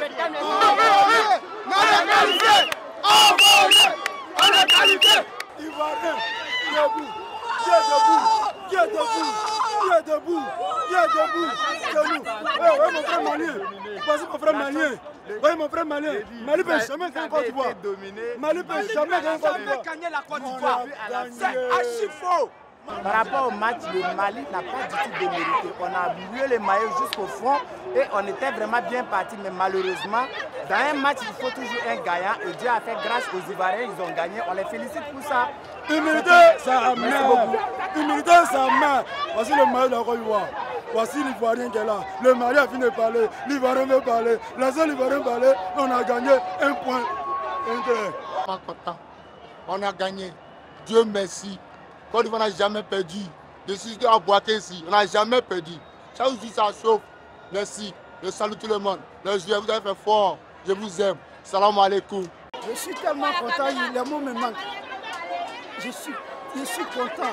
On est qualifié. Ivoirien, debout. Qui est debout? Qui est debout? Qui est debout? Qui est debout? C'est nous. Oui, mon frère malien. Voici mon frère malien. Oui, mon frère malien. Mali peut jamais gagner Côte d'Ivoire. Mali peut jamais gagner Côte d'Ivoire. C'est archi faux. Par rapport au match, le Mali n'a pas du tout démérité. On a mué les maillots jusqu'au fond et on était vraiment bien parti. Mais malheureusement, dans un match, il faut toujours un gagnant. Et Dieu a fait grâce aux Ivoiriens, ils ont gagné. On les félicite pour ça. Humilité, ça amène. Humilité, ça amène. Voici le maillot de la Côte d'Ivoire. Voici l'Ivoirien qui est là. Le Mali a fini de parler. L'Ivoirien veut parler. La seule Ivoirien parler. On a gagné un point. Pas content. On a gagné. Dieu merci. Côte d'Ivoire n'a jamais perdu. Je suis à Boaké ici. On n'a jamais perdu. Chaque jour ça chauffe. Merci. Je salue tout le monde. Les joueurs, vous avez fait fort. Je vous aime. Salam alaikum. Je suis tellement content. Les mots me manquent. Je suis content.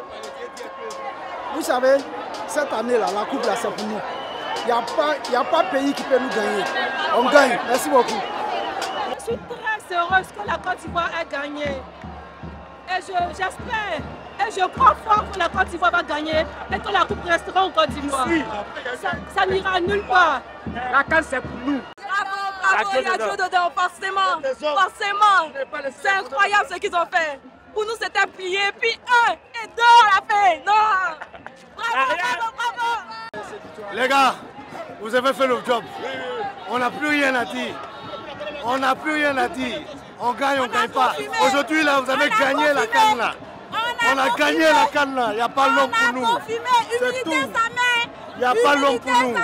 Vous savez, cette année-là, la coupe là, c'est pour nous. Il n'y a pas de pays qui peut nous gagner. On gagne. Merci beaucoup. Je suis très heureuse que la Côte d'Ivoire ait gagné. Et j'espère et je crois fort que la Côte d'Ivoire va gagner et que la coupe restera en Côte d'Ivoire. Ça n'ira nulle part. La CAN, c'est pour nous. Bravo, il y a Dieu dedans, forcément. Forcément. C'est incroyable ce qu'ils ont fait. Pour nous, c'était plié, puis 1 et 2 à la fin. Non. Bravo, bravo, bravo. Les gars, vous avez fait le job. On n'a plus rien à dire. On n'a plus rien à dire. On gagne, on ne gagne pas. Aujourd'hui, là, vous avez gagné la canne là. On a gagné la canne là. Il n'y a pas l'homme pour nous. C'est tout. Il n'y a pas l'homme pour nous.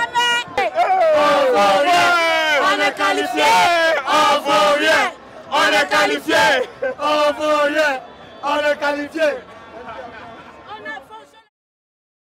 On est qualifié. On vaut rien. On est qualifié. On vaut rien. On est qualifié.